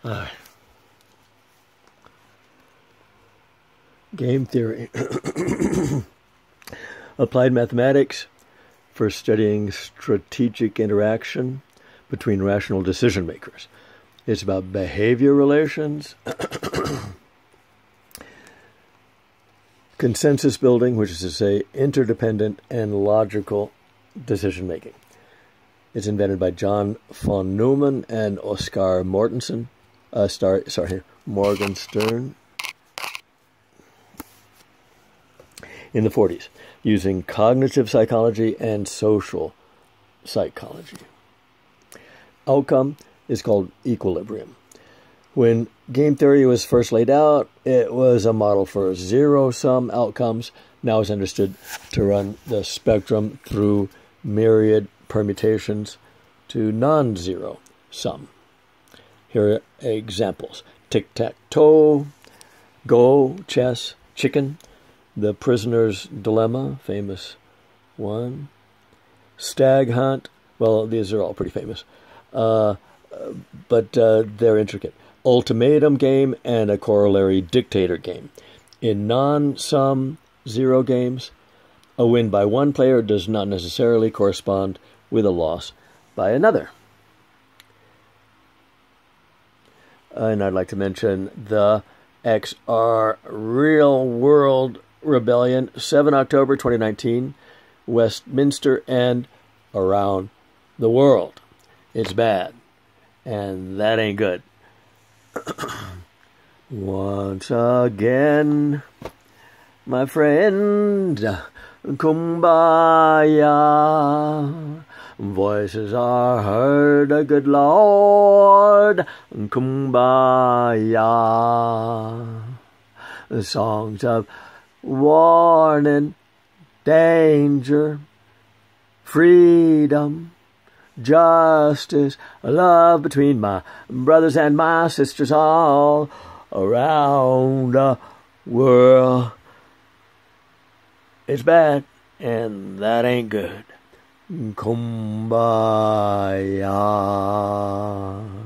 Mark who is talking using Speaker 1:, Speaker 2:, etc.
Speaker 1: Uh, Game theory. Applied mathematics for studying strategic interaction between rational decision makers. It's about behavior relations, consensus building, which is to say interdependent and logical decision making. It's invented by John von Neumann and Oskar Morgenstern in the 40s, using cognitive psychology and social psychology. Outcome is called equilibrium. When game theory was first laid out, it was a model for zero-sum outcomes. Now it's understood to run the spectrum through myriad permutations to non-zero sum. Here are examples. Tic-tac-toe, Go, chess, chicken, The Prisoner's Dilemma, famous one. Stag hunt, well, these are all pretty famous, but they're intricate. Ultimatum game and a corollary dictator game. In non-sum zero games, a win by one player does not necessarily correspond with a loss by another. And I'd like to mention the XR Real World Rebellion, 7 October 2019, Westminster and around the world. It's bad, and that ain't good. Once again, my friend, kumbaya. Voices are heard, a good Lord, kumbaya. Songs of warning, danger, freedom, justice, love between my brothers and my sisters all around the world. It's bad, and that ain't good. Kumbaya.